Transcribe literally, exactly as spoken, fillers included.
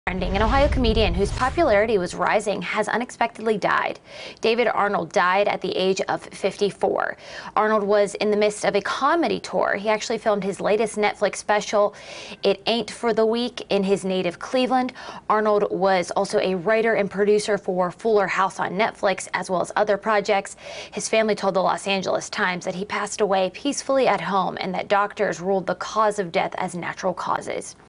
Trending. An Ohio comedian whose popularity was rising has unexpectedly died. David Arnold died at the age of fifty-four. Arnold was in the midst of a comedy tour. He actually filmed his latest Netflix special, It Ain't for the Weak, in his native Cleveland. Arnold was also a writer and producer for Fuller House on Netflix, as well as other projects. His family told the Los Angeles Times that he passed away peacefully at home and that doctors ruled the cause of death as natural causes.